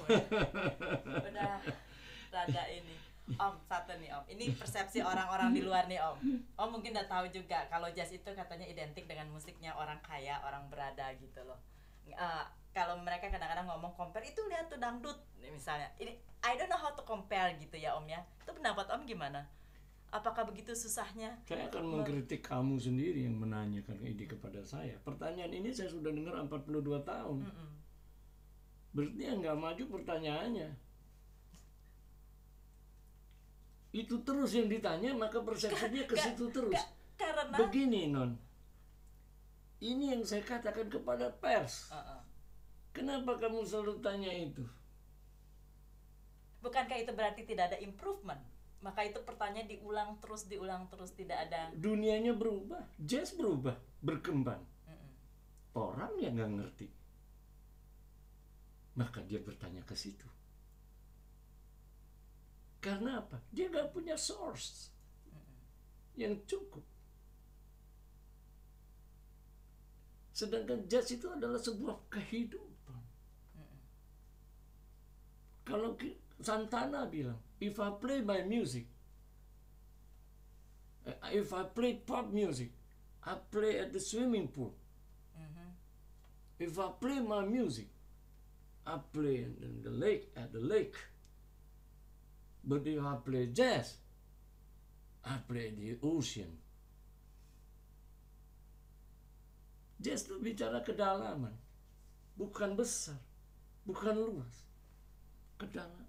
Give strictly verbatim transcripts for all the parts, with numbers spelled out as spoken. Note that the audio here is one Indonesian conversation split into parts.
udah, udah rada ini. Om, satu nih Om, ini persepsi orang-orang di luar nih Om. Om mungkin udah tahu juga kalau jazz itu katanya identik dengan musiknya orang kaya, orang berada gitu loh. Eh, kalau mereka kadang-kadang ngomong compare itu lihat tuh dangdut nih misalnya. Ini I don't know how to compare gitu ya Om ya. Itu pendapat Om gimana? Apakah begitu susahnya? Saya akan mengkritik kamu sendiri yang menanyakan ini kepada saya. Pertanyaan ini saya sudah dengar empat puluh dua tahun. Mm-mm. Berarti yang nggak maju pertanyaannya. Itu terus yang ditanya, maka persepsinya ke situ terus. Karena begini Non, ini yang saya katakan kepada pers. uh-uh. Kenapa kamu selalu tanya itu? Bukankah itu berarti tidak ada improvement? Maka itu pertanyaan diulang terus, diulang terus, tidak ada. Dunianya berubah, jazz berubah, berkembang. Mm-mm. Orang yang nggak ngerti, maka dia bertanya ke situ. Karena apa? Dia nggak punya source Mm-mm. yang cukup. Sedangkan jazz itu adalah sebuah kehidupan. Mm-mm. Kalau Santana bilang, if I play my music, if I play pop music, I play at the swimming pool. Mm-hmm. If I play my music, I play in the lake, at the lake. But if I play jazz, I play in the ocean. Jazz itu bicara kedalaman, bukan besar, bukan luas, kedalaman.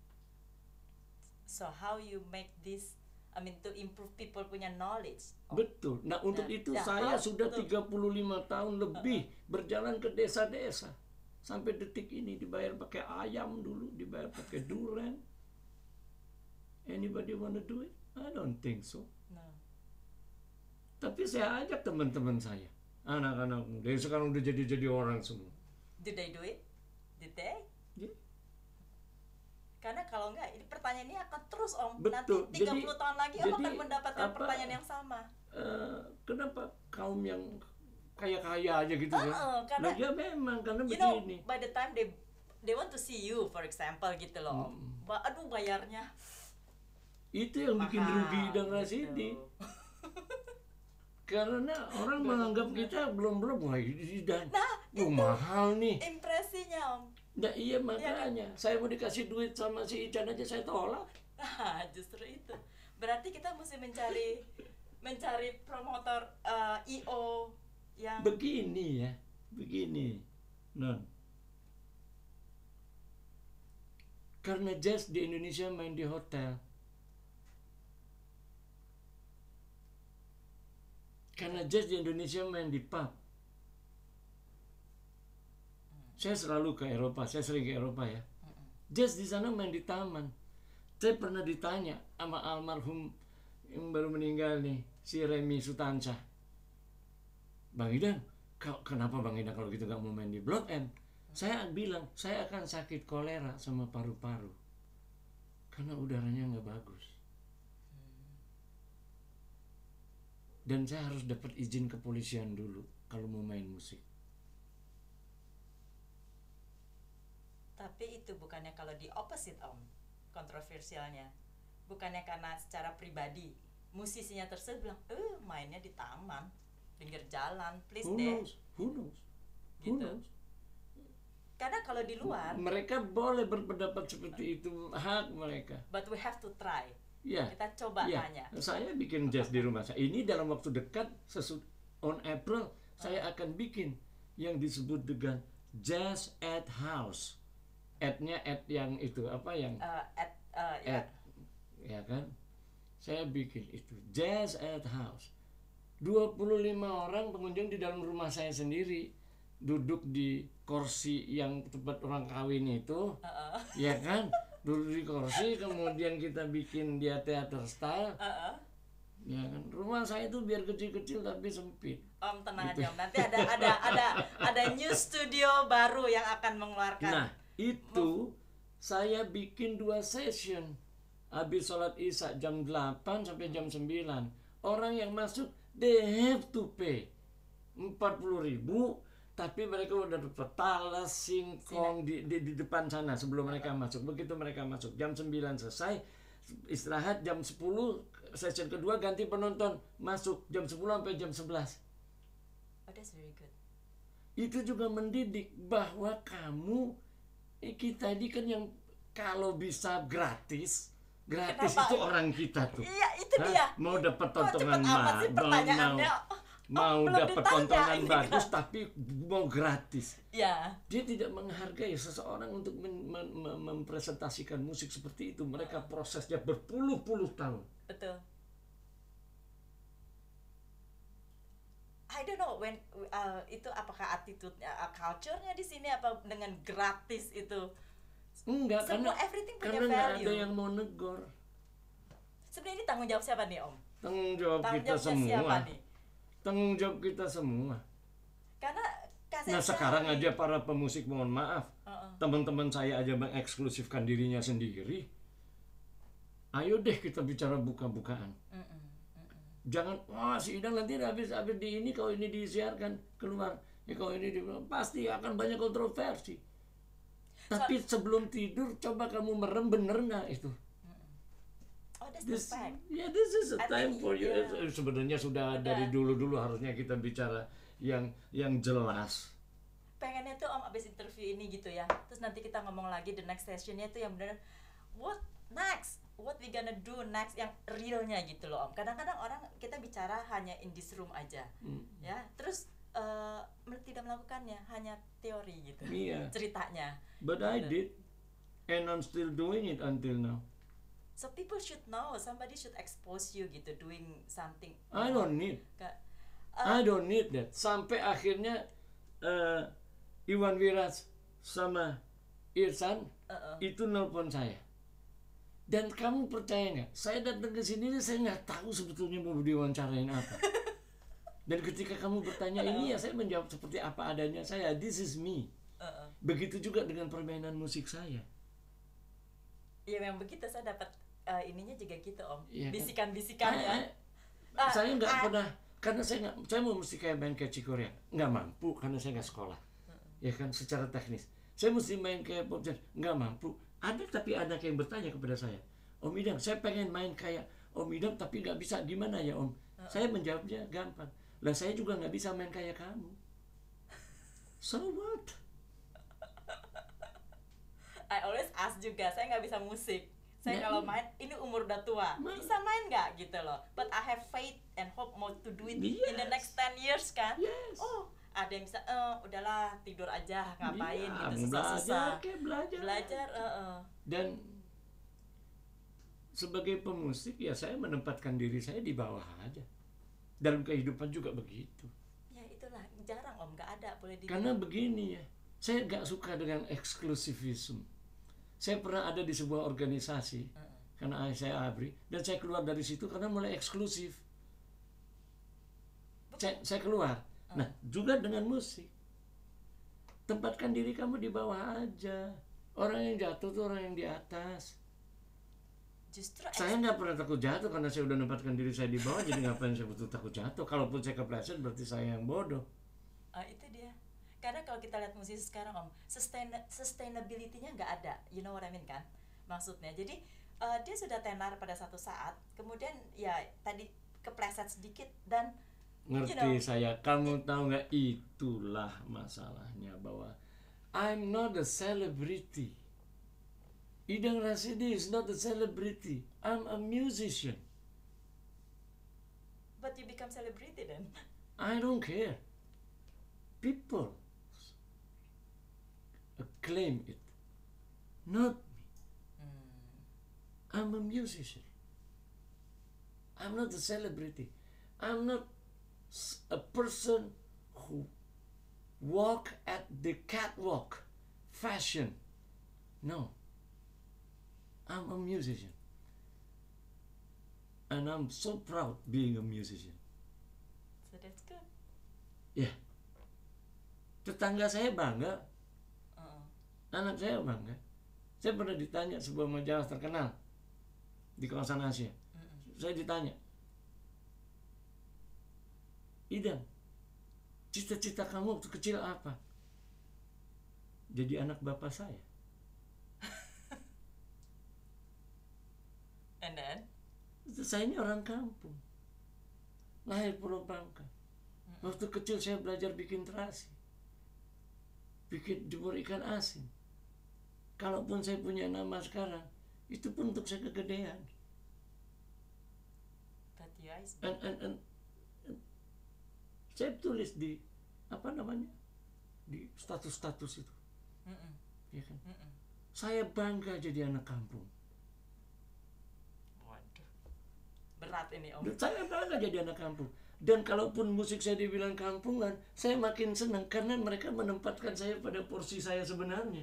So how you make this, I mean to improve people punya knowledge? Betul. Nah untuk Nah, itu nah, saya how- sudah betul. tiga puluh lima tahun lebih berjalan ke desa-desa. Sampai detik ini dibayar pakai ayam dulu, dibayar pakai durian. Anybody wanna do it? I don't think so. No. Tapi saya ajak teman-teman saya, anak-anak muda yang sekarang udah jadi-jadi orang semua. Did they do it? Did they? Ya, Karena kalau enggak, ini pertanyaan ini akan terus Om. Betul. Nanti tiga puluh Jadi- tahun lagi Om jadi akan mendapatkan apa- pertanyaan yang sama. eh, kenapa kaum yang kaya-kaya aja gitu kan? Heeh, karena- Nah, ya memang karena You know, begini. by the time they they want to see you, for example gitu loh Om. Hmm. Ba- aduh bayarnya Itu yang bikin mahal, rugi dan nggak gitu. sidi. Karena orang menganggap kita belum-belum wah ini dah Nah, oh, mahal nih. Impresinya Om. Nah iya makanya saya mau dikasih duit sama si Ican aja saya tolak. Nah, justru itu. Berarti kita mesti mencari mencari promotor uh, I O yang Begini ya, begini Non. Karena jazz di Indonesia main di hotel. Karena jazz di Indonesia main di pub. Saya selalu ke Eropa, saya sering ke Eropa ya. Jazz di sana main di taman. Saya pernah ditanya sama almarhum yang baru meninggal nih, si Remi Sutansyah. Bang Idan, kau- kenapa Bang Idan kalau gitu gak mau main di Blok M? Saya bilang, saya akan sakit kolera sama paru-paru. Karena udaranya gak bagus. Dan saya harus dapat izin kepolisian dulu kalau mau main musik. tapi itu bukannya kalau di opposite Om kontroversialnya. Bukannya karena secara pribadi musisinya tersebut bilang, "Eh, mainnya di taman, pinggir jalan, please Who deh." knows? Who knows? Who Gitu. knows? Karena kalau di luar, Mereka boleh berpendapat seperti itu, hak mereka. but we have to try. Ya. Kita coba Ya, tanya. saya bikin jazz di rumah saya. Ini dalam waktu dekat, sesu- on April, saya akan bikin yang disebut dengan Jazz at House. At-nya at yang itu, apa yang Uh, at uh, ya. at, ya kan? Saya bikin itu, Jazz at House. dua puluh lima orang pengunjung di dalam rumah saya sendiri. Duduk di kursi yang tempat orang kawin itu, Uh-uh. ya kan? Duduk di kursi, kemudian kita bikin dia teater style. Uh-uh. Ya kan, rumah saya itu biar kecil-kecil tapi sempit. Om tenang Gitu. aja Om. Nanti ada ada ada ada new studio baru yang akan mengeluarkan. Nah, itu saya bikin dua session. Habis sholat isya jam delapan sampai jam sembilan. Orang yang masuk, they have to pay empat puluh ribu. tapi mereka udah dapat talas, singkong di, di, di depan sana sebelum mereka masuk. Begitu mereka masuk, jam sembilan selesai, istirahat jam sepuluh, session kedua ganti penonton, masuk jam sepuluh sampai jam sebelas. Oh, that's very good. Itu juga mendidik bahwa kamu, eh, kita ini kan yang kalau bisa gratis, gratis Kenapa? itu orang kita tuh. Iya, itu Hah? dia. Mau dapat Kok tontonan cepet amat ma- sih mau, pertanyaannya? mau, mau belum dapat ditanya tontonan ini bagus kan. tapi mau gratis. Ya. Dia tidak menghargai seseorang untuk men- men- mem- mempresentasikan musik seperti itu. Mereka prosesnya berpuluh-puluh tahun. Betul. I don't know when uh, itu apakah attitude-nya, uh, culture-nya di sini apa dengan gratis itu. Enggak, Semua karena everything punya karena nggak value. ada yang mau negor. Sebenarnya ini tanggung jawab siapa nih, Om? Tanggung jawab Tanggung kita jawabnya semua. siapa nih? Tanggung jawab kita semua. Karena kasih Nah sekarang aja para pemusik, mohon maaf, Uh-uh. teman-teman saya aja mengeksklusifkan dirinya sendiri. Ayo deh kita bicara buka-bukaan. Mm-mm, mm-mm. Jangan, wah si Idang nanti habis habis di ini, kalau ini disiarkan keluar, ya kalau ini di, pasti akan banyak kontroversi. Tapi sebelum tidur coba kamu merem, bener nggak itu? Oh, that's This, the fact. yeah, this is a I time think, for you. yeah. Sebenarnya sudah Udah. dari dulu-dulu harusnya kita bicara yang yang jelas. Pengennya tuh Om abis interview ini gitu ya. Terus nanti kita ngomong lagi the next sessionnya tuh yang benar what next? What we gonna do next yang realnya gitu loh Om. Kadang-kadang orang kita bicara hanya in this room aja. Hmm. Ya, terus eh, tidak melakukannya, hanya teori gitu. Iya. Ceritanya. But I Gitu. did, and I'm still doing it until now. So people should know, somebody should expose you gitu doing something. I don't need, Ka- I don't need that. Sampai akhirnya eh, Iwan Wiras sama Irsan Uh-uh. itu nelpon saya. Dan kamu percaya nggak? Saya datang ke sini saya nggak tahu sebetulnya mau diwawancarain apa. Dan ketika kamu bertanya ini ya saya menjawab seperti apa adanya saya. This is me. Uh-uh. Begitu juga dengan permainan musik saya. Ya memang begitu, saya dapat eh, ininya juga gitu Om. Iya kan? Bisikan-bisikannya. Ah, Ah, saya nggak ah. pernah, karena saya nggak, saya mau mesti kayak main kayak Cikorea, nggak mampu karena saya nggak sekolah, ya kan secara teknis. Saya mesti main kayak pop jazz, nggak mampu. Ada tapi anak yang bertanya kepada saya, Om Idang, saya pengen main kayak Om Idang tapi nggak bisa, gimana ya Om? Saya menjawabnya gampang, lah saya juga nggak bisa main kayak kamu. So what? I always ask juga, saya nggak bisa musik. Saya Ya. kalau main, ini umur udah tua, Ma- bisa main nggak gitu loh. But I have faith and hope mau to do it in the Yes. next ten years kan. Yes. Oh, ada yang bisa, eh udahlah tidur aja, ngapain Iya, gitu belajar, susah-susah. kayak belajar. Belajar, eh, eh. Dan sebagai pemusik ya saya menempatkan diri saya di bawah aja. Dalam kehidupan juga begitu. Ya itulah, jarang Om, nggak ada boleh di. Karena begini ya, saya nggak suka dengan eksklusivisme. Saya pernah ada di sebuah organisasi, karena ayah saya ABRI, dan saya keluar dari situ karena mulai eksklusif. Saya, saya keluar. Nah, juga dengan musik. Tempatkan diri kamu di bawah aja. Orang yang jatuh tuh orang yang di atas. Justru Saya nggak pernah takut jatuh karena saya udah nempatkan diri saya di bawah, jadi ngapain saya butuh takut jatuh. Kalaupun saya kepleset berarti saya yang bodoh. Ah, itu dia. Karena kalau kita lihat musisi sekarang Om, sustain sustainability-nya nggak ada. You know what I mean kan? Maksudnya. Jadi eh, dia sudah tenar pada satu saat, kemudian ya tadi kepleset sedikit dan Ngerti you know, saya. Kamu tahu nggak, itulah masalahnya, bahwa I'm not a celebrity. Idang Rasidi is not a celebrity. I'm a musician. but you become celebrity then. I don't care. People acclaim it, not me. I'm a musician. I'm not a celebrity. I'm not s- a person who walk at the catwalk, fashion. No. I'm a musician. And I'm so proud being a musician. So that's good. Ya. Tetangga saya bangga, Uh-uh. anak saya bangga. Saya pernah ditanya sebuah majalah terkenal di kawasan Asia. Saya ditanya, Idang, cita-cita kamu waktu kecil apa? Jadi anak bapak saya. And then? Saya ini orang kampung, lahir Pulau Bangka. Waktu kecil saya belajar bikin terasi, bikin jemur ikan asin. Kalaupun saya punya nama sekarang, itu pun untuk saya kegedean. But you guys, And, and, and, and saya tulis di apa namanya, di status-status itu, mm-mm, ya kan? mm-mm. Saya bangga jadi anak kampung. Waduh, berat ini Om. Dan saya bangga jadi anak kampung. Dan kalaupun musik saya dibilang kampungan, saya makin senang karena mereka menempatkan saya pada porsi saya sebenarnya.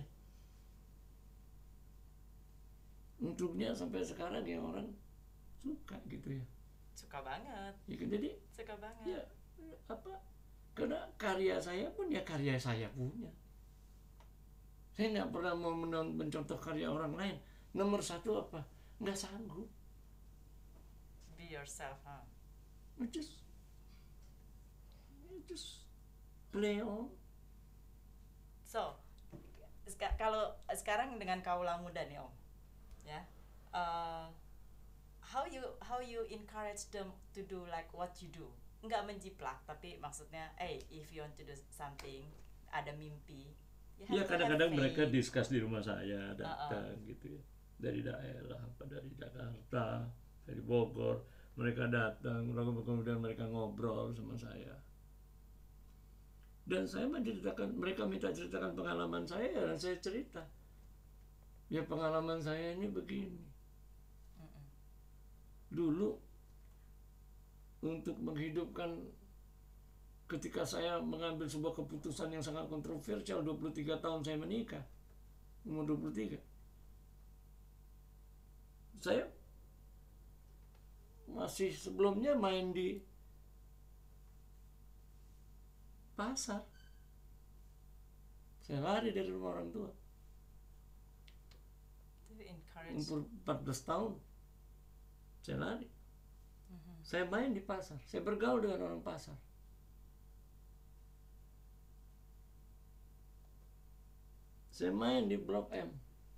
Untuknya sampai sekarang ya orang suka gitu ya. Suka banget, Ya kan, jadi suka banget. ya apa? Karena karya saya pun ya karya saya punya. Saya nggak pernah mau menon- mencontoh karya orang lain. Nomor satu apa? Nggak sanggup. Be yourself, huh? You just, you just play on. So, seka- kalau sekarang dengan kaula muda nih Om, ya, uh, how you how you encourage them to do like what you do? Nggak menjiplak, tapi maksudnya, eh, if you want to do something, ada mimpi. you have Ya to kadang-kadang have mereka faith. discuss di rumah saya, datang gitu ya, dari daerah apa dari Jakarta, dari Bogor, mereka datang, lalu kemudian mereka ngobrol sama saya. Dan saya menceritakan, mereka minta ceritakan pengalaman saya, dan saya cerita. Ya pengalaman saya ini begini. Mm-mm. Dulu untuk menghidupkan, ketika saya mengambil sebuah keputusan yang sangat kontroversial, dua puluh tiga tahun saya menikah, umur dua puluh tiga, saya masih sebelumnya main di pasar. Saya lari dari rumah orang tua. To encourage. Umur empat belas tahun saya lari. Mhm. Saya main di pasar. Saya bergaul dengan orang pasar. Saya main di Blok M.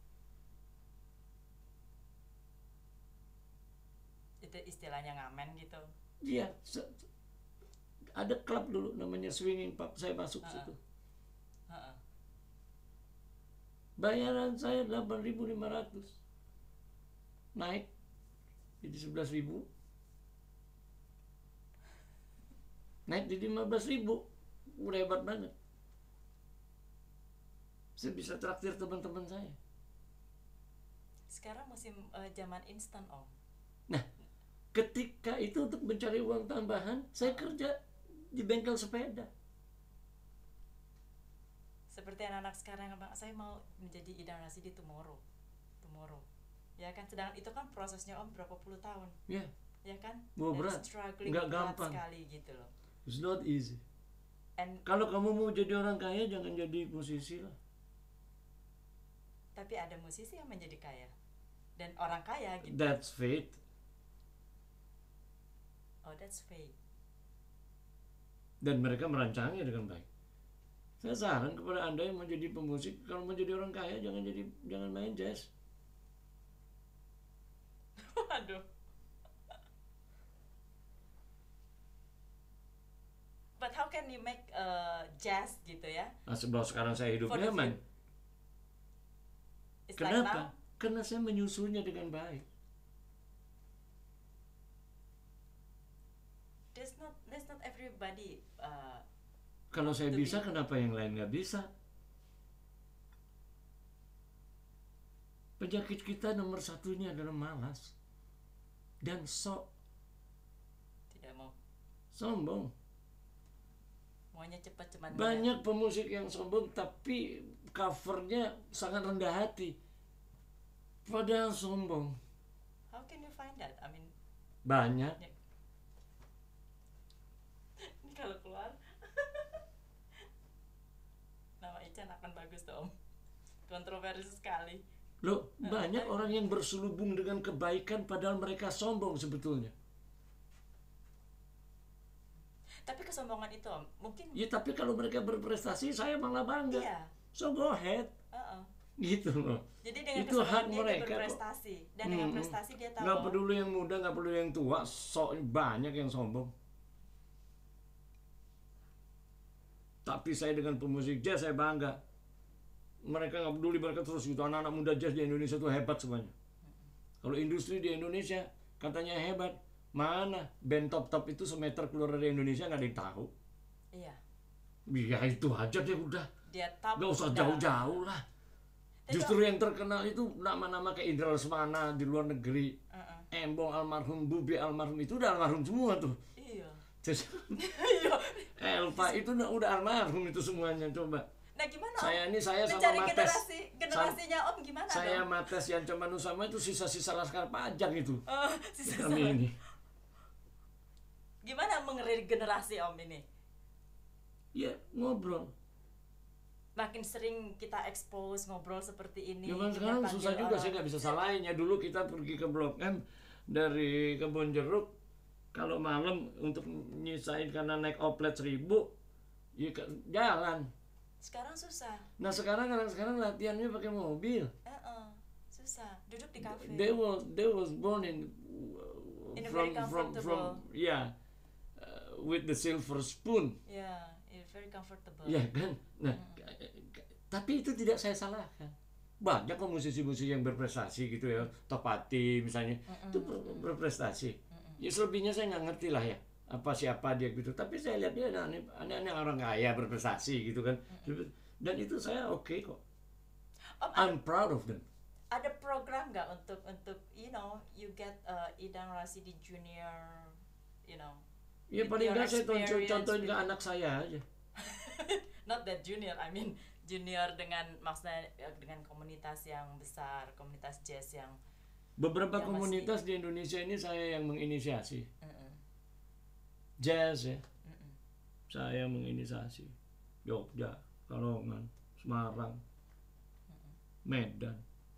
Itu istilahnya ngamen gitu. Iya, se- ada klub dulu namanya Swinging Pub. Saya masuk Ha-ha. situ. Heeh. Bayaran saya delapan ribu lima ratus. Naik jadi sebelas ribu. Naik jadi lima belas ribu. Udah hebat banget. Saya bisa traktir teman-teman saya. Sekarang musim uh, zaman instan Om. Nah, ketika itu untuk mencari uang tambahan, saya kerja di bengkel sepeda. Seperti anak-anak sekarang, Bang, saya mau menjadi generasi di tomorrow. Tomorrow. Ya kan, sedangkan itu kan prosesnya Om berapa puluh tahun. Ya, Ya kan? Wah, Dan berat. struggling Nggak berat gampang. sekali gitu loh. it's not easy. And Kalau kamu mau jadi orang kaya, jangan jadi musisi lah. tapi ada musisi yang menjadi kaya. Dan orang kaya gitu. That's fate. Oh, that's fate. Dan mereka merancangnya dengan baik. Saya saran kepada Anda yang mau jadi pemusik, kalau mau jadi orang kaya, jangan jadi jangan main jazz. Waduh. But how can you make uh, jazz gitu ya? Nah, sebelum sekarang saya hidup For the nyaman. future. It's like Kenapa? now, Karena saya menyusunnya dengan baik. there's not there's not everybody uh, Kalau saya To bisa, be- kenapa yang lain nggak bisa? Penyakit kita nomor satunya adalah malas dan sok tidak mau sombong. maunya cepat cepat. Banyak pemusik yang sombong tapi covernya sangat rendah hati, padahal sombong. How can you find that? I mean, Banyak. ini kalau keluar nama Ican akan bagus tuh Om. Kontroversi sekali. Loh, banyak orang yang berselubung dengan kebaikan padahal mereka sombong sebetulnya. Tapi kesombongan itu Om, mungkin Ya tapi kalau mereka berprestasi saya malah bangga. iya. So go ahead. Uh-uh. Gitu loh. Jadi dengan Itu hak kesombongan dia, dia mereka kok. berprestasi dan dengan Hmm. prestasi dia tahu Nggak bahwa- peduli yang muda, nggak peduli yang tua, sok banyak yang sombong. Tapi saya dengan pemusik jazz saya bangga. Mereka nggak peduli, mereka terus gitu. Anak-anak muda jazz di Indonesia tuh hebat semuanya. Kalau industri di Indonesia katanya hebat, mana band top-top itu semeter keluar dari Indonesia nggak ada yang tahu. Iya. Ya itu aja deh udah. Dia top. Nggak usah udah. jauh-jauh lah. Tapi Justru yang terkenal itu nama-nama kayak Indra Lesmana di luar negeri, Uh-uh. Embong almarhum, Bubi almarhum, itu udah almarhum semua tuh. Iya. Terus Iya. Elva itu udah, udah almarhum itu semuanya. Coba Nah gimana saya Om? ini saya sama Mencari Mates, generasi generasinya Om gimana saya dong? Mates yang cuman Usama itu sisa-sisa Laskar Pajak itu. Oh, sisa Kami ini. Gimana mengeri generasi Om ini? Ya ngobrol. Makin sering kita expose ngobrol seperti ini. Zaman kita sekarang panggil susah juga, orang. saya nggak bisa salahin ya. Dulu kita pergi ke Blok M dari Kebon Jeruk, kalau malam untuk nyisain karena naik oplet seribu, ya ke- jalan. Sekarang susah. Nah sekarang anak sekarang latihannya pakai mobil. Eh-eh, susah. Duduk di kafe. They was they was born in, In a from very from from comfortable. yeah uh, with the silver spoon. Ya, yeah, very comfortable. Ya kan. Nah tapi itu tidak saya salahkan. Banyak kok musisi-musisi yang berprestasi gitu ya, Topati misalnya itu ber- berprestasi. Ya selebihnya saya nggak ngerti lah ya apa siapa dia gitu. Tapi saya lihat dia aneh aneh orang kaya berprestasi gitu kan. Dan itu saya oke kok. Om, ada, I'm proud of them. ada program nggak untuk untuk you know you get uh, Idang Rasidi Junior, you know, Ya with paling your nggak saya contoh, experience contohin ke with- anak saya aja. not that junior, I mean junior dengan maksudnya eh, dengan komunitas yang besar, komunitas jazz yang Beberapa Yang komunitas di Indonesia ini saya yang menginisiasi. mm-mm, Jazz ya, mm-mm. saya yang menginisiasi. Jogja, Kalongan, Semarang, Medan,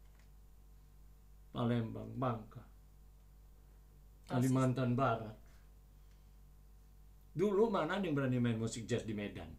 Palembang, Bangka, Kalimantan Barat. Dulu mana ada yang berani main musik jazz di Medan?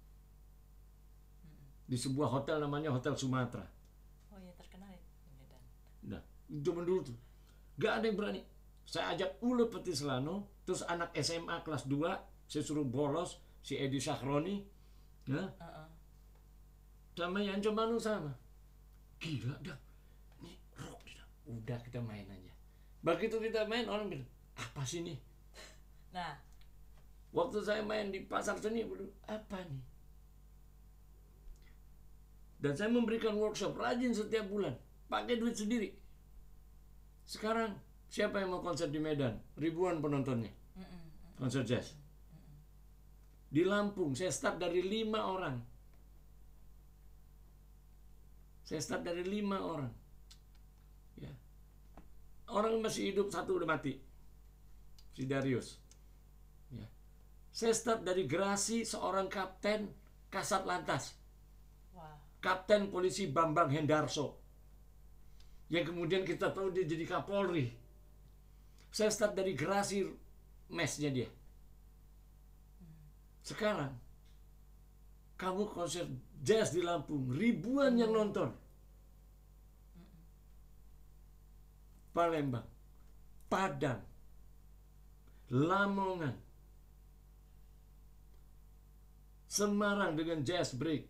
Di sebuah hotel namanya Hotel Sumatera. Oh iya terkenal ya di Medan. Nah, zaman dulu tuh gak ada yang berani. Saya ajak Ule Petislano, terus anak S M A kelas dua, saya suruh bolos si Edi Sahroni, ya, Uh-uh. sama Yanco Manu sama. Gila dah, ini rock dah. Udah kita main aja. Begitu kita main orang bilang, apa sih nih? Nah, Waktu saya main di pasar seni, bilang, apa nih? Dan saya memberikan workshop rajin setiap bulan, pakai duit sendiri. Sekarang siapa yang mau konser di Medan? Ribuan penontonnya, mm-mm. konser jazz. Di Lampung saya start dari lima orang. Saya start dari lima orang. Ya. Orang masih hidup, satu udah mati, si Darius. Ya. Saya start dari gerasi seorang kapten Kasat Lantas, Wah, Kapten Polisi Bambang Hendarso, yang kemudian kita tahu dia jadi Kapolri. Saya start dari gerasi mesnya dia. Sekarang kamu konser jazz di Lampung, ribuan yang nonton. Palembang, Padang, Lamongan, Semarang dengan jazz break.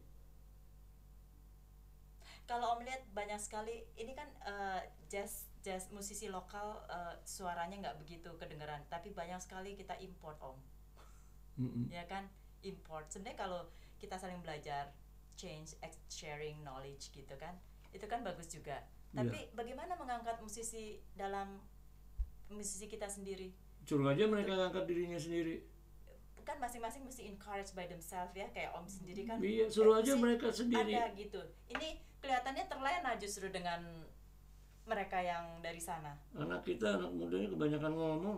kalau Om lihat banyak sekali ini kan eh, jazz jazz musisi lokal eh, suaranya nggak begitu kedengaran, tapi banyak sekali kita import Om. Mm-mm. Ya kan, import. Sebenarnya kalau kita saling belajar, change, ex- sharing knowledge gitu kan, itu kan bagus juga. Tapi bagaimana mengangkat musisi dalam musisi kita sendiri? Suruh aja mereka ngangkat dirinya sendiri. Kan masing-masing mesti encourage by themselves ya, kayak Om sendiri kan. Iya, suruh eh, aja mesti mereka sendiri. Ada gitu. Ini kelihatannya terlena justru dengan mereka yang dari sana. Anak kita, anak mudanya kebanyakan ngomong,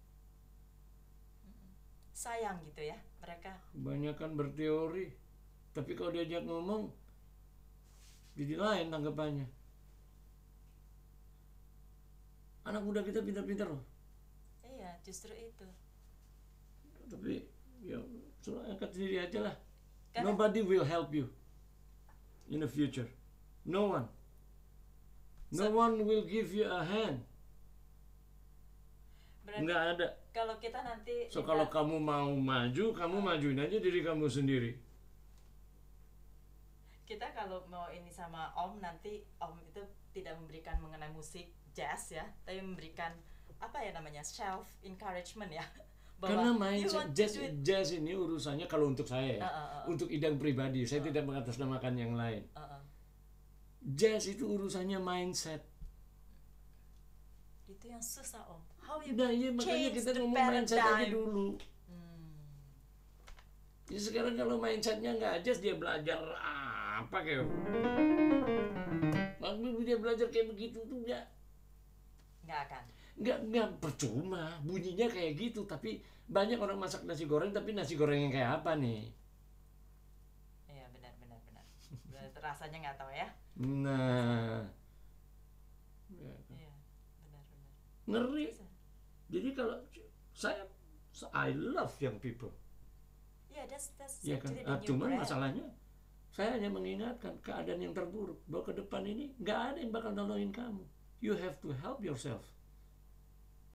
Sayang gitu ya mereka. kebanyakan berteori. Tapi kalau diajak ngomong, jadi lain tanggapannya. Anak muda kita pintar-pintar loh. Iya, justru itu. Tapi ya suruh angkat sendiri aja lah. Karena- Nobody will help you in the future. No one. No So- one will give you a hand. Berarti Nggak ada. kalau kita nanti So minta- kalau kamu mau maju, kamu majuin aja diri kamu sendiri. kita kalau mau ini sama Om, nanti Om itu tidak memberikan mengenai musik jazz ya, tapi memberikan apa ya namanya, self encouragement ya. Karena you mindset want to jazz, do it. jazz ini urusannya kalau untuk saya ya, Uh, uh, uh. untuk idang pribadi, saya Uh. tidak mengatasnamakan yang lain. Uh, uh. Jazz itu urusannya mindset. Itu yang susah Om. How you Nah, iya, makanya change kita the ngomong mindset aja paradigm. dulu. Hmm. Ya sekarang kalau mindsetnya nggak jazz, dia belajar apa kayak? Waktu dia belajar kayak begitu tuh nggak Nggak akan. nggak nggak percuma, bunyinya kayak gitu. Tapi banyak orang masak nasi goreng, tapi nasi goreng yang kayak apa nih? Iya benar benar benar. Berarti rasanya nggak tahu ya. Nah, ya, Iya benar benar. ngeri. Bisa. Jadi kalau saya, I love young people. Iya, that's that's Ya kan? actually the Ah, new cuman brand. masalahnya, saya hanya mengingatkan keadaan yang terburuk bahwa ke depan ini nggak ada yang bakal nolongin kamu. You have to help yourself.